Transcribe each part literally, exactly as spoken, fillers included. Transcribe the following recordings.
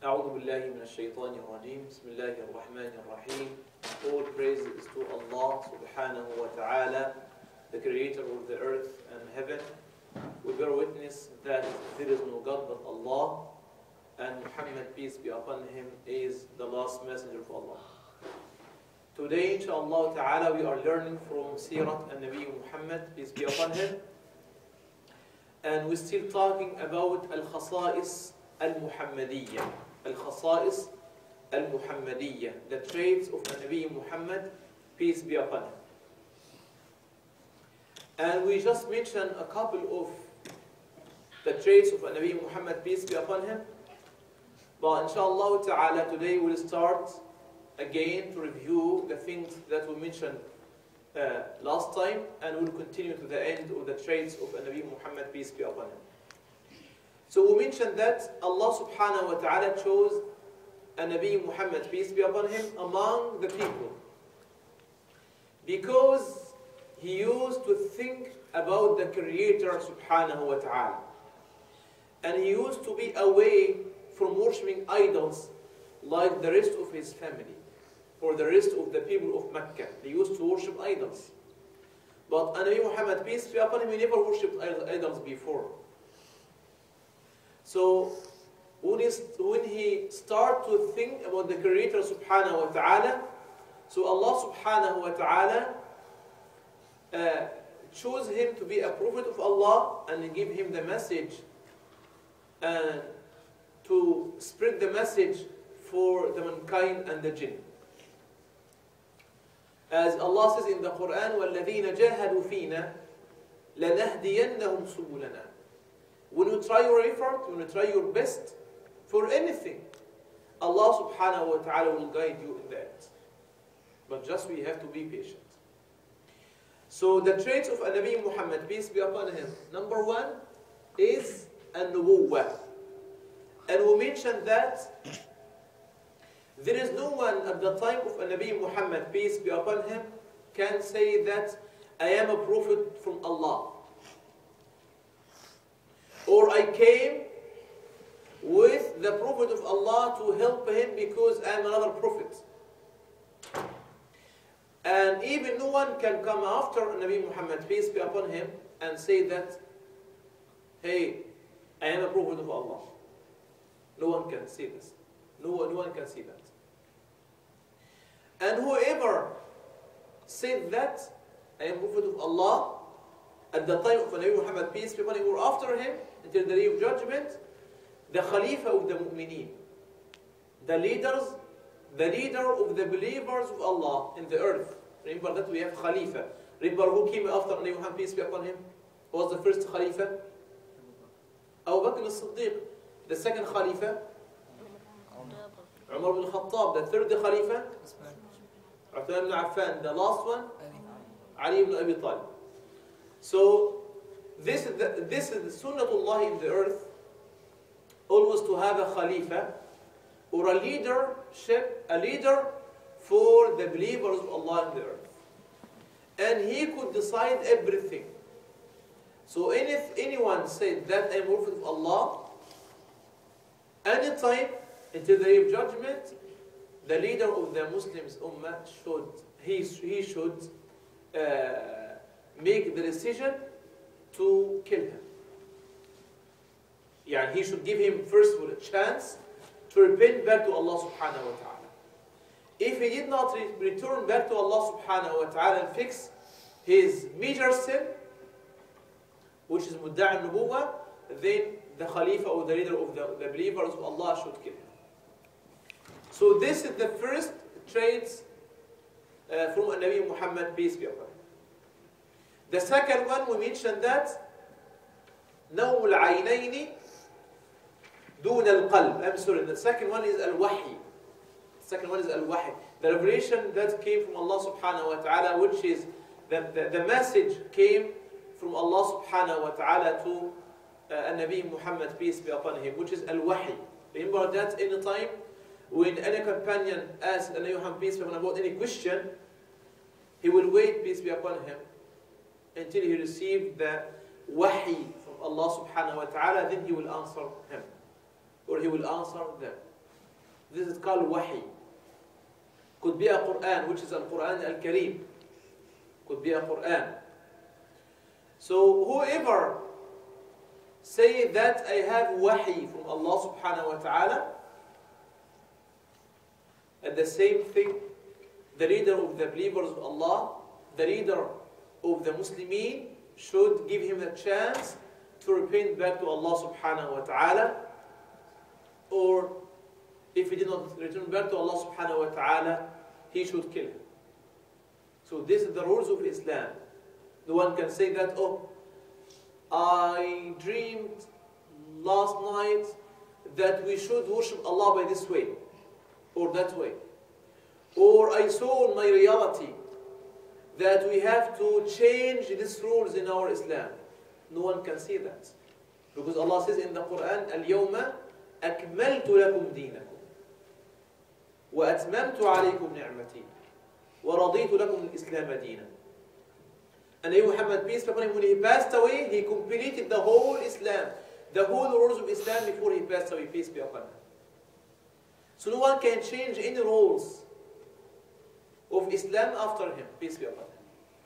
أعوذ بالله من الشيطان الرجيم بسم الله الرحمن الرحيم. All praise is to Allah subhanahu wa ta'ala, the creator of the earth and heaven. We bear witness that there is no God but Allah, and Muhammad, peace be upon him, is the last messenger of Allah. Today, inshaAllah ta'ala, we are learning from Sirat al-Nabi Muhammad, peace be upon him. And we're still talking about al-Khasa'is al-Muhammadiyya. Al-Khasa'is al-Muhammadiyya, the traits of Nabi Muhammad, peace be upon him. And we just mentioned a couple of the traits of Nabi Muhammad, peace be upon him. But inshallah ta'ala, today we'll start again to review the things that we mentioned uh, last time, and we'll continue to the end of the traits of Nabi Muhammad, peace be upon him. So we mentioned that Allah subhanahu wa ta'ala chose Nabi Muhammad, peace be upon him, among the people because he used to think about the Creator subhanahu wa ta'ala, and he used to be away from worshipping idols like the rest of his family or the rest of the people of Mecca. They used to worship idols. But Nabi Muhammad, peace be upon him, he never worshipped idols before. So when he, when he started to think about the Creator subhanahu wa ta'ala, so Allah subhanahu wa ta'ala uh, chose him to be a prophet of Allah and give him the message and to spread the message for the mankind and the jinn. As Allah says in the Quran, وَالَّذِينَ جَاهَدُوا فِينَا لَنَهْدِيَنَّهُمْ سُبُلَنَا. When you try your effort, when you try your best for anything, Allah subhanahu wa ta'ala will guide you in that. But just we have to be patient. So the traits of Nabi Muhammad, peace be upon him, number one is an-nubuwwah. And we mentioned that there is no one at the time of Nabi Muhammad, peace be upon him, can say that I am a prophet from Allah, or I came with the prophet of Allah to help him because I am another prophet. And even no one can come after Nabi Muhammad, peace be upon him, and say that, hey, I am a prophet of Allah. No one can say this. No, no one can see that. And whoever said that, I am prophet of Allah, at the time of Nabi Muhammad, peace be upon him, or after him, until the day of judgment, the Khalifa of the Mu'mineen, the leaders, the leader of the believers of Allah in the earth. Remember that we have Khalifa. Remember who came after Nabi Muhammad, peace be upon him? Who was the first Khalifa? Abu Bakr as-Siddiq. The second Khalifa? Umar ibn Khattab. The third Khalifa? Uthman ibn Affan. The last one? Ali ibn Abi Talib. So this is the, this is the Sunnatullah in the earth, always to have a Khalifa or a leadership, a leader for the believers of Allah in the earth. And he could decide everything. So if anyone said that I am prophet of Allah, anytime until the day of judgment, the leader of the Muslims Ummah should, he, he should uh, make the decision to kill him. Yeah, he should give him first of all a chance to repent back to Allah subhanahu wa ta'ala. If he did not re return back to Allah subhanahu wa ta'ala and fix his major sin, which is mudda'a al-nubuwwah, then the Khalifa or the leader of the, the believers of Allah should kill him. So this is the first traits uh, from Nabi Muhammad, peace be upon him. The second one, we mentioned that نوم العينين دون القلب. I'm sorry, the second one is al-wahy. The second one is al-wahy. The revelation that came from Allah subhanahu wa ta'ala, which is the, the, the message came from Allah subhanahu wa ta'ala to uh, Nabi Muhammad, peace be upon him, which is al-wahy. Remember that any time when any companion asks Nabi Muhammad, peace be upon him, about any question, he will wait, peace be upon him, until he received the wahy from Allah subhanahu wa ta'ala, then he will answer him, or he will answer them. This is called wahi. Could be a Quran, which is a Quran al-Kareem. Could be a Quran. So whoever say that I have wahi from Allah subhanahu wa ta'ala, at the same thing, the leader of the believers of Allah, the leader of the Muslimin, should give him a chance to repent back to Allah subhanahu wa ta'ala, or if he did not return back to Allah subhanahu wa ta'ala, he should kill him. So this is the rules of Islam. No one can say that, oh, I dreamed last night that we should worship Allah by this way or that way. Or I saw in my reality that we have to change these rules in our Islam. No one can see that. Because Allah says in the Quran, الْيَوْمَ أَكْمَلْتُ لَكُمْ دِينَكُمْ وَأَتْمَمْتُ عَلَيْكُمْ نِعْمَتِي وَرَضِيتُ لَكُمْ الْإِسْلَامَ دِينًا. And Muhammad, peace be upon him, when he passed away, he completed the whole Islam, the whole rules of Islam before he passed away, peace be upon him. So no one can change any rules of Islam after him, peace be upon him.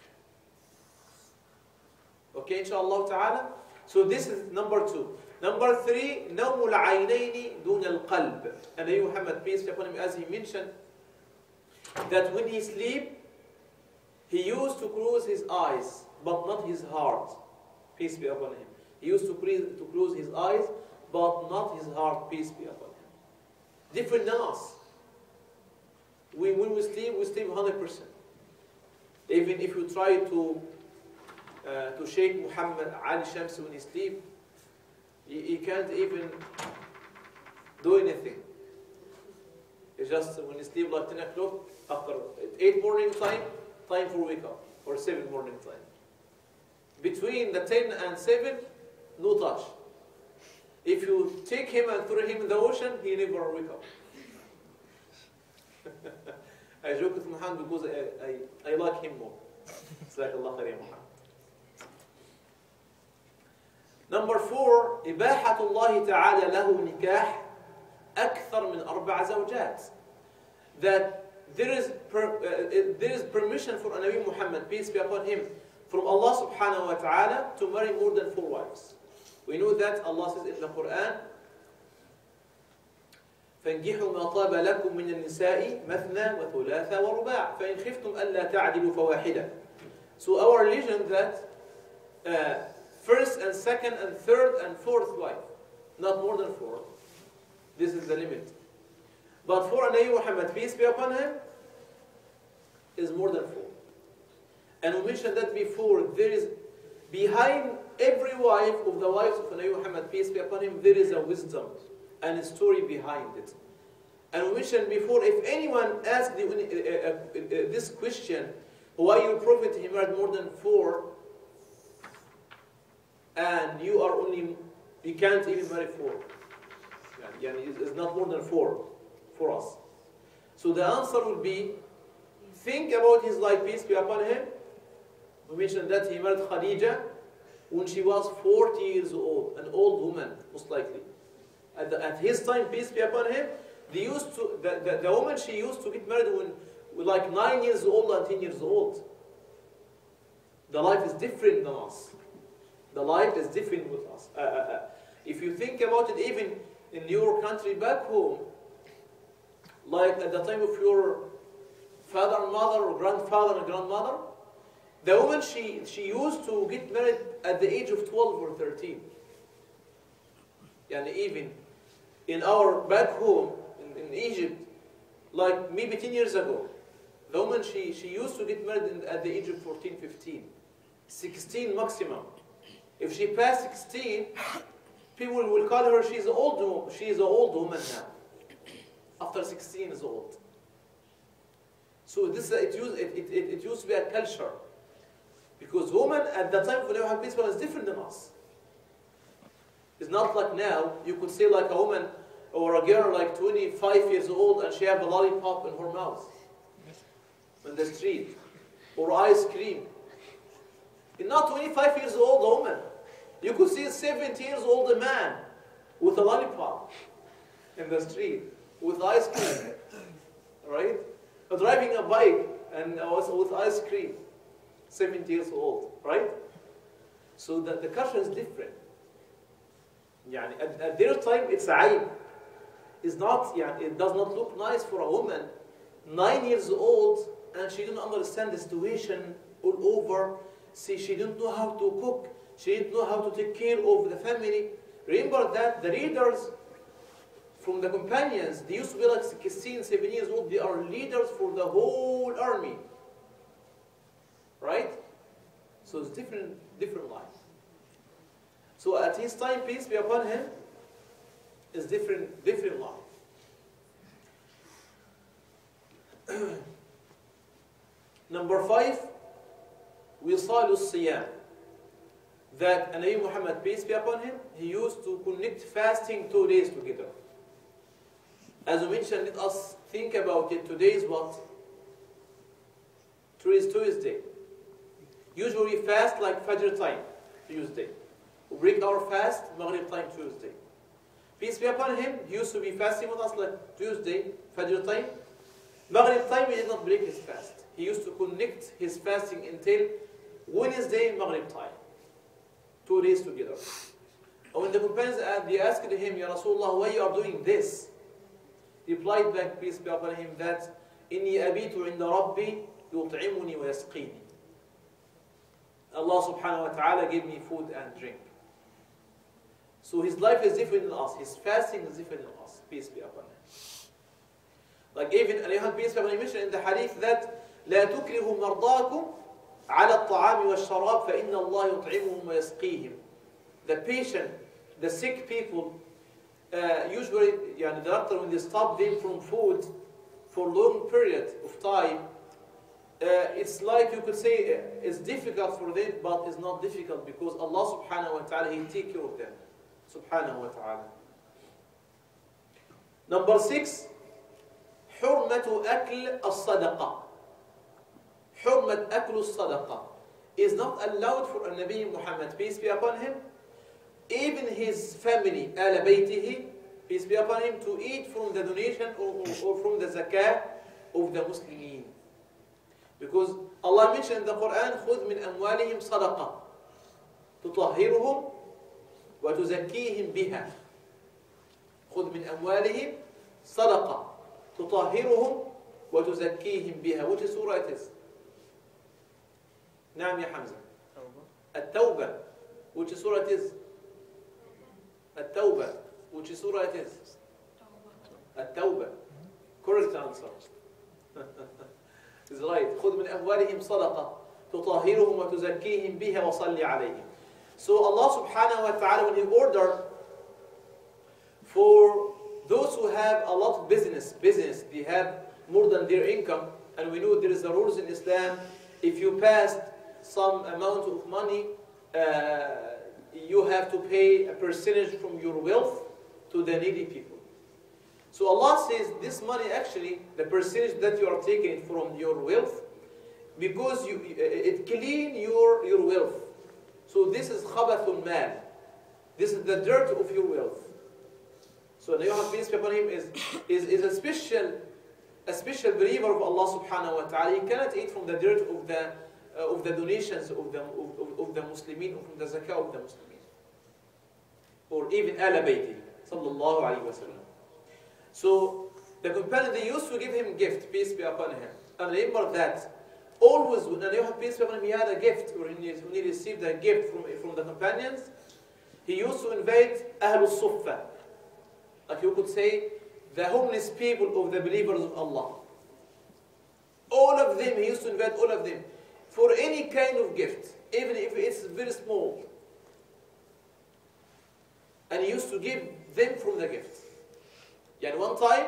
Okay, inshallah ta'ala. So this is number two. Number three, نوم العينين دون القلب. And Muhammad, peace be upon him, as he mentioned, that when he sleep, he used to close his eyes, but not his heart. Peace be upon him. He used to, to close his eyes, but not his heart. Peace be upon him. Different than us. We, when we sleep, we sleep one hundred percent. Even if you try to uh, to shake Muhammad Ali Shams when he sleep, he, he can't even do anything. It's just when he sleep like ten o'clock, after eight morning time, time for wake up, or seven morning time. Between the ten and seven, no touch. If you take him and throw him in the ocean, he never wake up. I joke with Muhammad because I, I, I like him more. Jazakallah khair ya Muhammad. Number four, إباحة الله تعالى له نكاح أكثر من أربع زوجات. That there is, per, uh, there is permission for Nabi Muhammad, peace be upon him, from Allah subhanahu wa ta'ala to marry more than four wives. We know that Allah says in the Quran, فانكحوا ما طاب لكم من النساء مثنى وثلاث ورباع فإن خفتم ألا تعدلوا فواحدة. So our religion that uh, first and second and third and fourth wife, not more than four. This is the limit. But for Nabi Muhammad, peace be upon him, is more than four. And we mentioned that before, there is behind every wife of the wives of Nabi Muhammad, peace be upon him, there is a wisdom and a story behind it. And we mentioned before, if anyone asks the, uh, uh, uh, this question, why your prophet he married more than four, and you are only, you can't even marry four. Yeah, it's not more than four for us. So the answer would be, think about his life, peace be upon him. We mentioned that he married Khadija when she was forty years old, an old woman, most likely. At, the, at his time, peace be upon him, they used to, the, the, the woman she used to get married when, when like nine years old and ten years old. The life is different than us. The life is different with us. Uh, uh, uh. If you think about it, even in your country back home, like at the time of your father and mother or grandfather and grandmother, the woman she, she used to get married at the age of twelve or thirteen. And even in our back home in, in Egypt, like maybe ten years ago, the woman she, she used to get married in, at the age of fourteen, fifteen, sixteen maximum. If she passed sixteen, people will call her she's an old she's an old woman now. After sixteen years old. So this it used it, it, it, it used to be a culture. Because women at that time, when they have peace, is different than us. It's not like now, you could say like a woman or a girl like twenty-five years old and she have a lollipop in her mouth in the street, or ice cream. It's not twenty-five years old woman. You could see a seventy years old man with a lollipop in the street. with ice cream, right? Or driving a bike and also with ice cream, seventy years old, right? So the, the culture is different. يعني at, at their time it's عيب. It's not, يعني, it does not look nice for a woman nine years old and she didn't understand the situation all over. See, she didn't know how to cook. She didn't know how to take care of the family. Remember that the leaders from the companions, they used to be like sixteen, seventeen years old. They are leaders for the whole army. Right? So it's different, different life. So at his time, peace be upon him, is different, different life. Number five, wisalu siyam. That Nabi Muhammad, peace be upon him, he used to connect fasting two days together. As we mentioned, let us think about it. Today is what? Today is Tuesday. Usually we fast like Fajr time, Tuesday. We break our fast, Maghrib time, Tuesday. Peace be upon him, he used to be fasting with us like Tuesday, Fajr time. Maghrib time, he did not break his fast. He used to connect his fasting until Wednesday, Maghrib time. Two days together. And when the companions they asked him, Ya Rasulullah, why you are doing this? He replied back, peace be upon him, that إِنِّي أَبِيتُ عِنْدَ رَبِّي يُطْعِمُنِي وَيَسْقِينِي. Allah subhanahu wa ta'ala gave me food and drink. So his life is different than us. His fasting is different than us. Peace be upon him. Like even alayhi peace be upon him mentioned in the hadith that لا تكرهوا مرضاكم على الطعام والشراب فإن الله يطعمهم ويسقيهم. The patient, the sick people, uh, usually يعني, the doctor when they stop them from food for long period of time, uh, it's like you could say uh, it's difficult for them, but it's not difficult because Allah subhanahu wa ta'ala, He take care of them. Subhanahu wa ta'ala. Number six, حرمة أكل الصدقة. حرمة أكل الصدقة is not allowed for a Nabi Muhammad, peace be upon him, even his family, Al Baytihi, peace be upon him, to eat from the donation or, or, or from the zakah of the Muslimin. Because Allah mentioned in the Quran, خُذْ مِنْ أَمْوَالِهِمْ صَدَقَةً تُطَهِّرُهُمْ وَتُزَكِّيهِمْ بِهَا. خُذْ مِنْ أَمْوَالِهِمْ صَدَقَةً تُطَهِّرُهُمْ وَتُزَكِّيهِمْ بِهَا. Which surah it is? نعم يا حمزة. التوبة. Which surah it is? التوبة. Which surah it is? التوبة. Correct answer. Is right. خذ من أموالهم صدقة تطهرهم وتزكيهم بها وصل عليهم. So Allah subhanahu wa ta'ala, when He ordered for those who have a lot of business, business, they have more than their income, and we know there is the rules in Islam. If you pass some amount of money, uh, you have to pay a percentage from your wealth to the needy people. So Allah says this money actually, the percentage that you are taking from your wealth, because you, it clean your, your wealth. So this is khabathul mal. This is the dirt of your wealth. So Nabi Muhammad, peace be upon him, is, is, is a special a special believer of Allah subhanahu wa ta'ala. He cannot eat from the dirt of the uh, of the donations of the of, of, of the Muslimin, or from the zakah of the Muslimin, or even Ala Bayti sallallahu alaihi wasallam. So the companion, they used to give him gift, peace be upon him. And remember that always when Nabi Muhammad, peace be upon him, he had a gift, or when he received a gift from from the companions, he used to invite Ahlul Suffa, like you could say, the homeless people of the believers of Allah. All of them, he used to invite all of them for any kind of gift, even if it's very small. And he used to give them from the gift. And one time,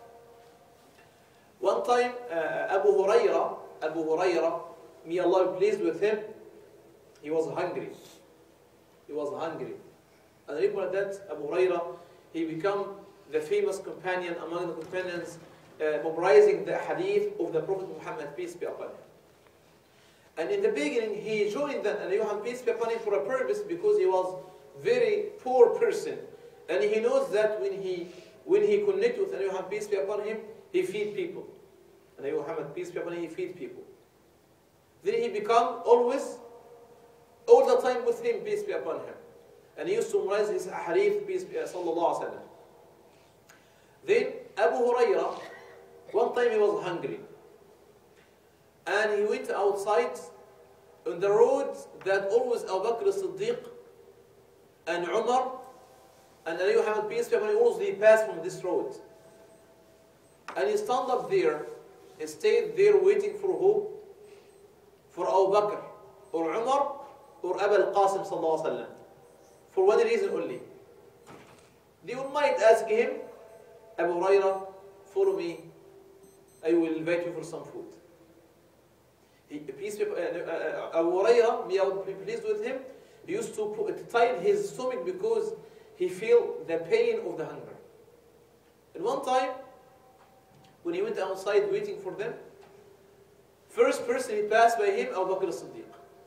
one time, uh, Abu Huraira, Abu Huraira, may Allah be pleased with him, he was hungry. He was hungry. And remember that Abu Huraira, he became the famous companion among the companions, uh, memorizing the hadith of the Prophet Muhammad, peace be upon him. And in the beginning, he joined the Nabi Muhammad, peace be upon him, for a purpose, because he was very poor person, and he knows that when he when he connected with Nabi Muhammad, peace be upon him, he feed people. And Nabi Muhammad, peace be upon him, he feed people. Then he become always, all the time with him, peace be upon him. And he used to memorize his hadith, peace be sallallahu alaihi wasallam. Then Abu Hurairah, one time he was hungry. And he went outside on the road that always Abu Bakr as-Siddiq and Umar and Nabi Muhammad, peace be upon him, always they passed from this road. And he stand up there, he stayed there waiting for who? For Abu Bakr, or Umar, or Abu al-Qasim sallallahu alaihi wasallam. For one reason only. They might ask him, Abu Hurairah, follow me, I will invite you for some food. He, peace be, uh, uh, Abu Hurairah, may I be pleased with him, he used to, put, to tie his stomach because he feel the pain of the hunger. And one time, when he went outside waiting for them, first person he passed by him, Abu Bakr as-Siddiq.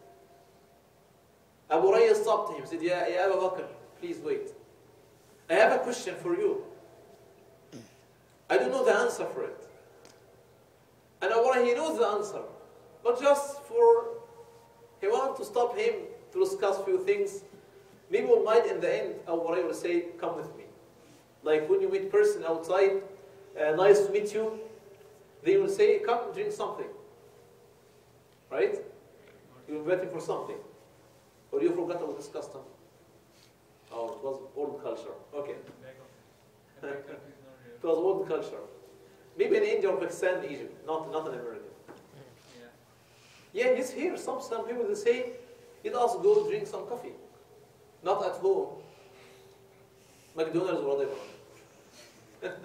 Abu Hurairah stopped him, said, Ya, ya Abu Bakr, please wait. I have a question for you. I don't know the answer for it. And Abu Hurairah, he knows the answer. But just for, he wanted to stop him to discuss a few things. Maybe we might in the end, Abu Hurairah will say, come with me. Like when you meet person outside, uh, nice to meet you, they will say, come drink something. Right? You're waiting for something. Or you forgot about this custom? Oh, it was old culture. Okay. It was old culture. Maybe in India or Pakistan, Egypt, not, not in America. Yeah, it's here. Some, some people they say, let us go drink some coffee. Not at home. McDonald's or whatever.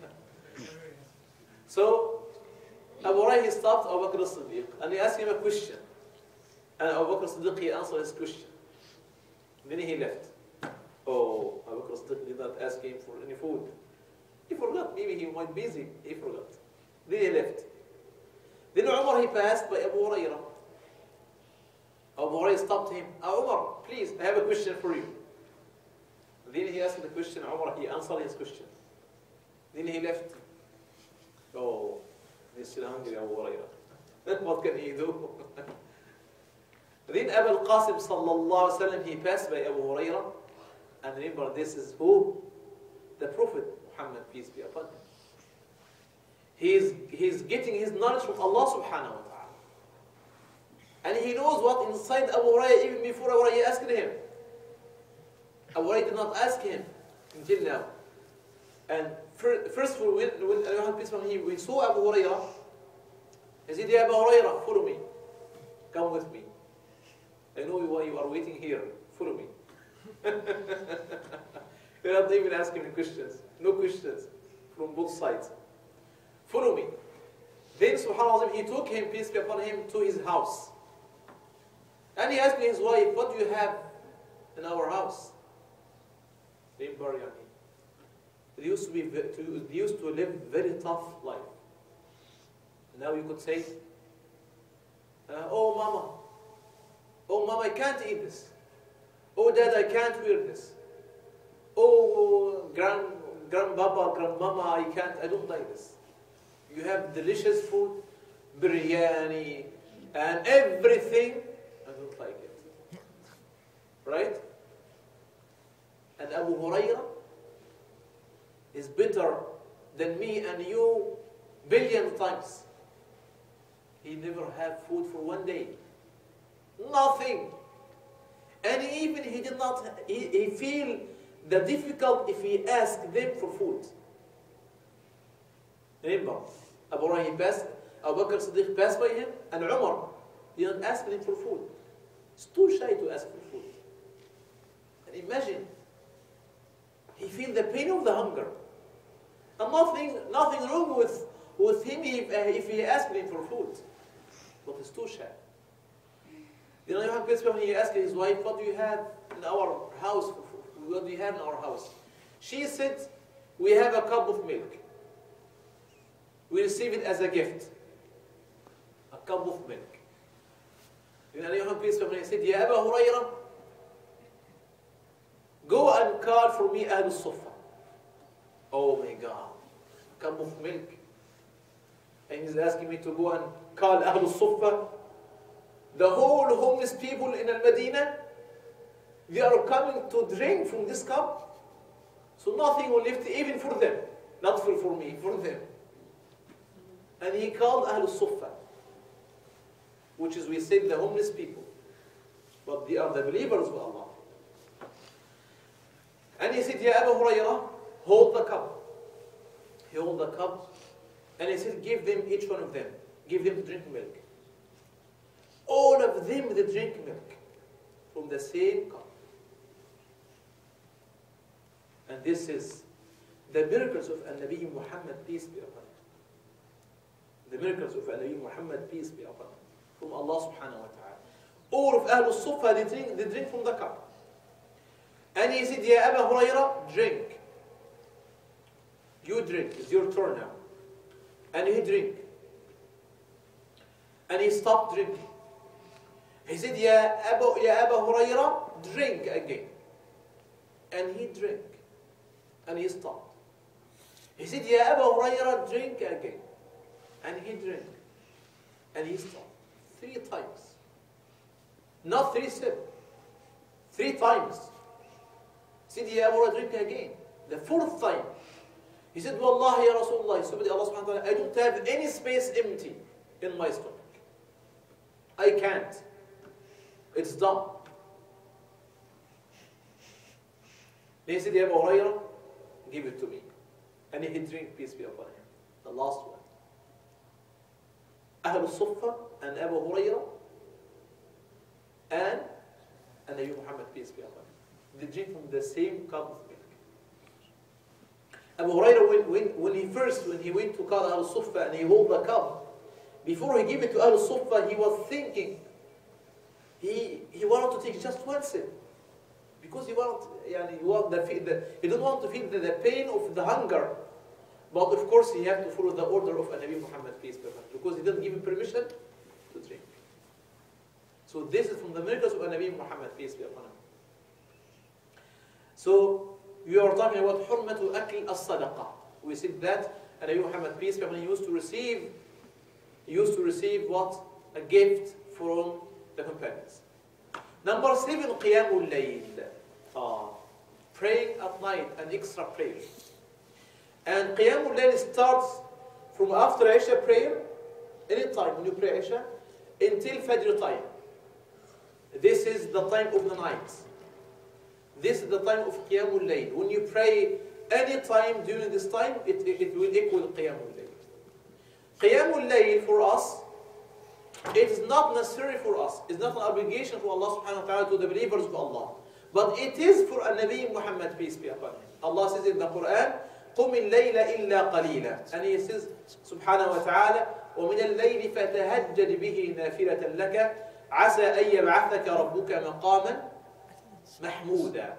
So, Abu Hurairah, he stopped Abu Bakr as-Siddiq and he asked him a question. And Abu Bakr as-Siddiq, he answered his question. Then he left. Oh, Abu Bakr as-Siddiq did not ask him for any food. He forgot. Maybe he might be busy. He forgot. Then he left. Then Umar, he passed by Abu Hurairah. Abu Hurairah stopped him. Oh, Umar, please, I have a question for you. Then he asked the question. Umar, he answered his question. Then he left. Oh, he's still hungry, Abu Hurairah. What can he do? Then Abu al-Qasim sallallahu alaihi wasallam, he passed by Abu Hurairah. And remember, this is who? The Prophet Muhammad, peace be upon him. He's, he's getting his knowledge from Allah subhanahu wa ta'ala. And he knows what inside Abu Hurairah even before Abu Hurairah asked him. Abu Hurairah did not ask him until now. And first of all, when, when Allah peace upon him, we saw Abu Hurairah, he said, Ya Abu Hurairah, follow me. Come with me. I know why you are waiting here. Follow me. You're not even asking any questions. No questions from both sides. Follow me. Then, subhanAllah, he took him, peace be upon him, to his house. And he asked his wife, what do you have in our house? Remember, Yani, they used to, be, to, they used to live very tough life. Now you could say, uh, oh mama, oh mama, I can't eat this. Oh dad, I can't wear this. Oh grand, grandpapa, grandmama, I can't, I don't like this. You have delicious food, biryani, and everything. I don't like it. Right? And Abu Hurairah is better than me and you billion times. He never had food for one day. Nothing. And even he did not, he, he feel the difficult if he asked them for food. Remember, Abu Hurairah passed, Abu Bakr Siddiq passed by him, and Umar didn't ask him for food. He's too shy to ask for food. And imagine, he feels the pain of the hunger. And nothing, nothing wrong with, with him if, uh, if he asked him for food. But he's too shy. You know, when he asked his wife, what do you have in our house? What do you have in our house? She said, we have a cup of milk. We receive it as a gift. A cup of milk. You know, he said, Ya Abu Hurairah, go and call for me Ahl al-Sufa. Oh my God, a cup of milk. And he's asking me to go and call Ahl al-Suffah. The whole homeless people in Al-Madinah, they are coming to drink from this cup. So nothing will left even for them. Not for, for me, for them. And he called Ahl al-Suffah, which is, we said, the homeless people. But they are the believers of Allah. And he said, Ya Abu Hurairah, hold the cup. He held the cup. And he said, give them, each one of them, give them to drink milk. All of them, they drink milk from the same cup. And this is the miracles of Al-Nabi Muhammad, peace be upon him. The miracles of Al-Nabi Muhammad, peace be upon him, from Allah subhanahu wa ta'ala. All of Ahl al-Suffah, they drink, they drink from the cup. And he said, Ya Abu Hurairah, drink. You drink, it's your turn now. And he drank. And he stopped drinking. He said, Ya Abu, Ya Abu Hurairah, drink again. And he drank. And he stopped. He said, Ya Abu Hurairah, drink again. And he drank. And he stopped. Three times. Not three sips. Three times. He said, Ya Abu Hurairah, drink again. The fourth time. He said, Wallahi ya Rasulullah, subhanahu Allah subhanahu wa ta'ala, I don't have any space empty in my stomach. I can't. It's done. Then he said, Ya Abu Hurairah, give it to me. And he drank, peace be upon him. The last one. Ahl al-Suffah and Abu Hurairah and and Nabi Muhammad, peace be upon him. They drink from the same cup of milk. Abu Hurairah, when, when, when he first, when he went to call Ahl al-Suffah and he held the cup, before he gave it to Ahl al-Suffah, he was thinking, he, he wanted to take just one sip. Because he wanted, yani, he, want the, the, he didn't want to feel the, the pain of the hunger. But of course, he had to follow the order of Nabi Muhammad, peace be upon him, because he didn't give him permission to drink. So this is from the miracles of Nabi Muhammad, peace be upon him. So, we are talking about حرمة أكل الصدقة. We said that Nabi Muhammad, peace be upon him, used to receive, used to receive what? A gift from the companions. Number seven, قيام الليل. Ah, praying at night, an extra prayer. And قيام الليل starts from after Isha prayer, any time when you pray Isha, until Fajr time. This is the time of the night. This is the time of Qiyamul Layl. When you pray any time during this time, it, it will equal Qiyamul Layl. Qiyamul Layl for us, it is not necessary for us. It's not an obligation for Allah subhanahu wa ta'ala to the believers of Allah. But it is for a Nabi Muhammad, peace be upon him. Allah says in the Quran, قُمِ اللَّيْلَ إِلَّا قَلِيلًا. And he says, subhanahu wa ta'ala, وَمِنَ اللَّيْلِ فَتَهَجَّدْ بِهِ نَافِلَةً لَكَ عَسَىٰ أَن يَبْعَثَكَ رَبُّكَ مَقَامًا محمودا.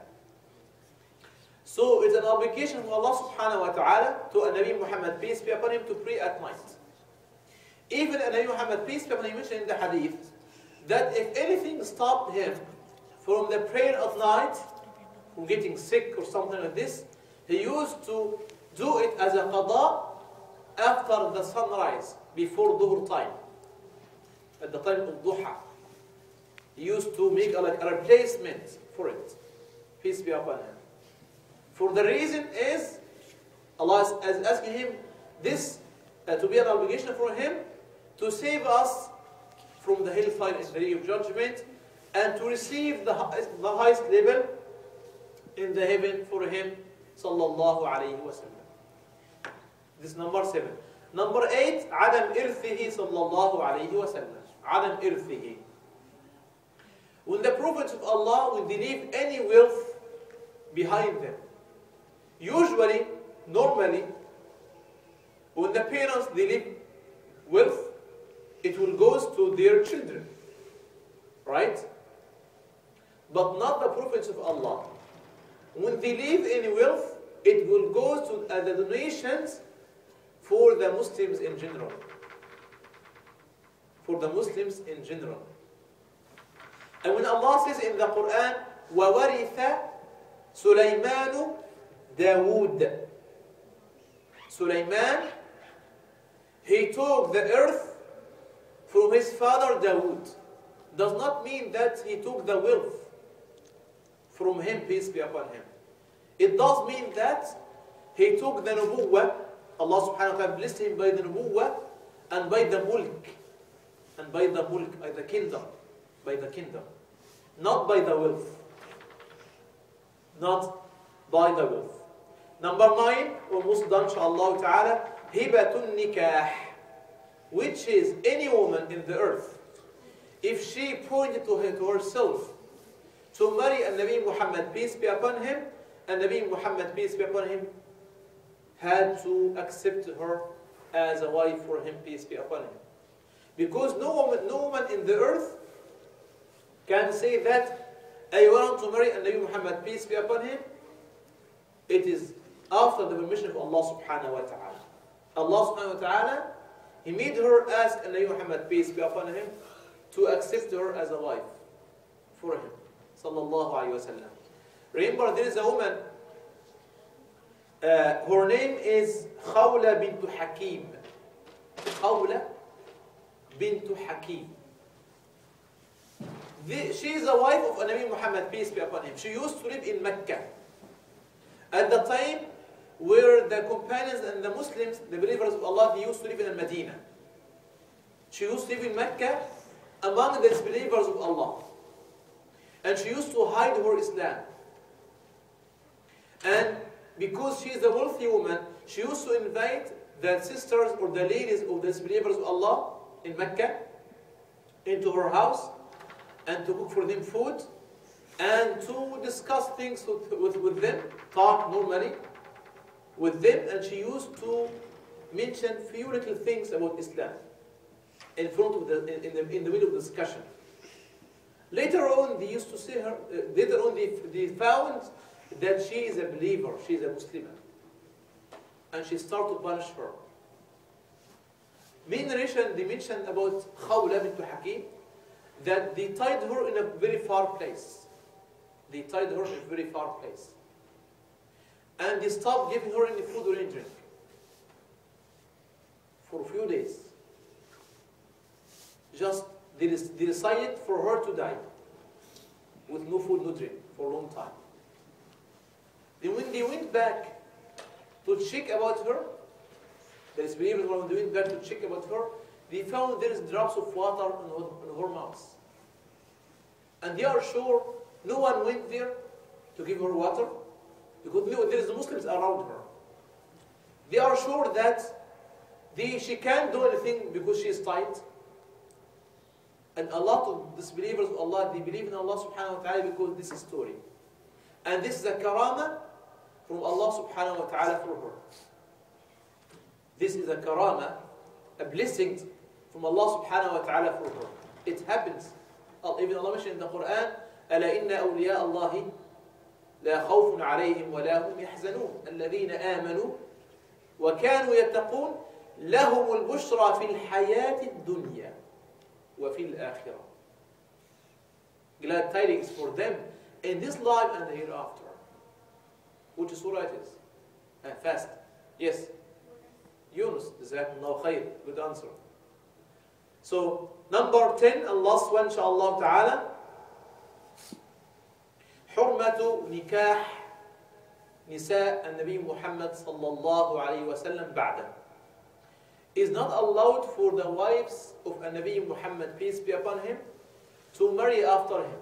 So it's an obligation for Allah subhanahu wa ta'ala to a Nabi Muhammad, peace be upon him, to pray at night. Even a Nabi Muhammad, peace be upon him, mentioned in the hadith that if anything stopped him from the prayer at night, from getting sick or something like this, he used to do it as a qada after the sunrise, before dhuhr time, at the time of duha. He used to make a, like a replacement for it. Peace be upon him. For the reason is, Allah is asking him this uh, to be an obligation for him to save us from the hellfire in the day of judgment and to receive the, the highest level in the heaven for him, sallallahu alayhi wa sallam. This is number seven. Number eight, عدم إرثه sallallahu alayhi wa sallam. عدم إرثه. When the prophets of Allah, when they leave any wealth behind them, usually, normally, when the parents they leave wealth, it will go to their children, right? But not the prophets of Allah. When they leave any wealth, it will go to uh, the donations for the Muslims in general. For the Muslims in general. And when Allah says in the Quran, وَوَرِثَ سُلَيْمَانُ دَاوُودَ. Sulaiman, he took the earth from his father Dawood. Does not mean that he took the wealth from him, peace be upon him. It does mean that he took the nubuwwah. Allah subhanahu wa ta'ala blessed him by the nubuwwah and by the mulk. And by the mulk, by the kingdom. By the kingdom. Not by the wealth. Not by the wealth. Number nine, almost done, inshaAllah ta'ala, hibatun nikah, which is any woman in the earth, if she pointed to, her, to herself to marry a Nabi Muhammad, peace be upon him, and Nabi Muhammad, peace be upon him, had to accept her as a wife for him, peace be upon him. Because no woman, no woman in the earth can say that I want to marry a Nabi Muhammad, peace be upon him. It is after the permission of Allah subhanahu wa ta'ala. Allah subhanahu wa ta'ala, He made her ask a Nabi Muhammad, peace be upon him, to accept her as a wife for him. Sallallahu alayhi wa sallam. Remember, there is a woman, uh, her name is Khawla bint Hakim. Khawla bint Hakim. The, she is a wife of Nabi Muhammad, peace be upon him. She used to live in Mecca. At the time where the companions and the Muslims, the believers of Allah, they used to live in Medina. She used to live in Mecca among the disbelievers of Allah. And she used to hide her Islam. And because she is a wealthy woman, she used to invite the sisters or the ladies of the disbelievers of Allah in Mecca into her house and to cook for them food and to discuss things with, with, with them, talk normally with them, and she used to mention few little things about Islam in front of the, in the, in the middle of the discussion. Later on, they used to say her, uh, later on they, they found that she is a believer, she is a Muslim. And she started to punish her. Main narration, they mentioned about Khawla bint Hakim, that they tied her in a very far place. They tied her in a very far place. And they stopped giving her any food or any drink for a few days. Just, they, they decided for her to die with no food, no drink for a long time. Then when they went back to check about her, the disbelievers, when they went back to check about her, they found there is drops of water in her, in her mouth. And they are sure no one went there to give her water, because there is Muslims around her. They are sure that they, she can't do anything because she is tight. And a lot of disbelievers of Allah, they believe in Allah subhanahu wa ta'ala because this is story. And this is a karama from Allah subhanahu wa ta'ala for her. This is a karama, a blessing from Allah subhanahu wa ta'ala for her. It happens. Even Allah mentioned in the Quran, أَلَا إِنَّ أَوْلِيَاءَ اللَّهِ لَا خَوْفٌ عَلَيْهِمْ وَلَا هُمْ يَحْزَنُونَ الَّذِينَ آمَنُوا وَكَانُوا يَتَّقُونَ لَهُمُ الْبُشْرَى فِي الْحَيَاةِ الدُّنْيَا وَفِي الْآخِرَةِ. Glad tidings for them in this life and the hereafter. Which surah it is? Uh, fast. Yes. Yunus. Jazakumullahu khair. Good answer. So, number ten and last one, inshaAllah ta'ala. حرمة نكاح نساء النبي محمد صلى الله عليه وسلم بعده. Is not allowed for the wives of a Nabi Muhammad, peace be upon him, to marry after him.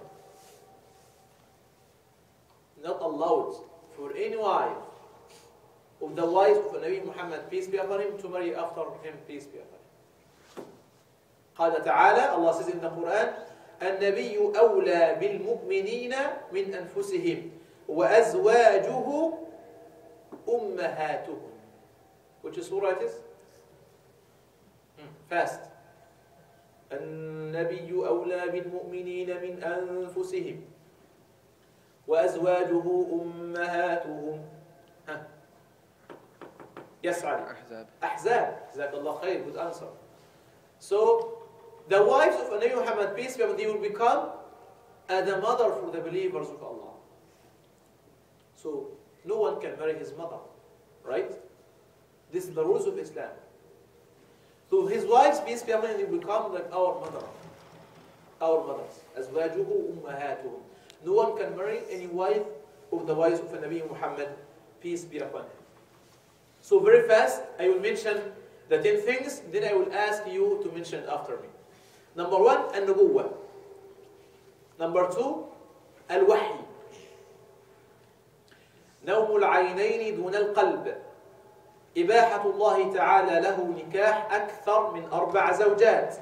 Not allowed for any wife of the wives of a Nabi Muhammad, peace be upon him, to marry after him, peace be upon him. قال تعالى, Allah says in the Quran, النبي أولى بالمؤمنين من أنفسهم وأزواجه أمهاتهم. Which surah it is? Fast. النبي أولى بالمؤمنين من أنفسهم وأزواجه أمهاتهم. ها. Yes, Ali. أحزاب. أحزاب. جزاك الله خير. Good answer. So, the wives of Nabi Muhammad, peace be upon him, they will become uh, the mother for the believers of Allah. So, no one can marry his mother, right? This is the rules of Islam. So his wives, peace be upon him, will become like our mother. Our mothers. أزواجه أمهاتهم. No one can marry any wife of the wives of the Nabi Muhammad, peace be upon him. So very fast, I will mention the ten things, then I will ask you to mention after me. Number one, النبوة. Number two, الوحي. نوم العينين دون القلب. إباحة الله تعالى له نكاح أكثر من أربع زوجات.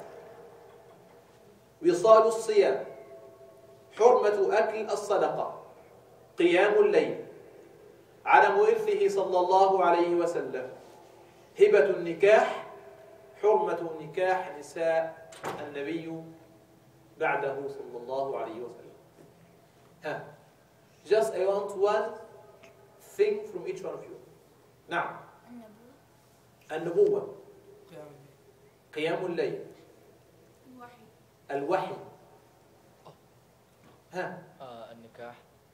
وصال الصيام. حرمة أكل الصدقة. قيام الليل. عدم إرثه صلى الله عليه وسلم. هبة النكاح. حرمة نكاح نساء النبي بعده صلى الله عليه وسلم. ها. Just I want one thing from each one of you. نعم. النبوة. قيام الليل. الوحي. الوحي. ها. آه النكاح.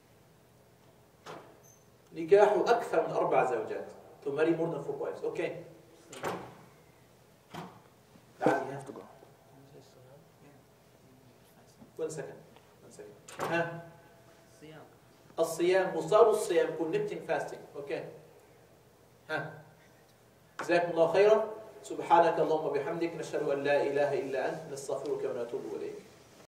نكاح أكثر من أربع زوجات. To marry more than four wives. Okay. Now you have to go. One second. One second. ها. الصيام. الصيام وصار الصيام connecting fasting. Okay. ها. جزاكم الله خيرا. سبحانك اللهم وبحمدك نشهد أن لا إله إلا أنت نستغفرك ونتوب إليك.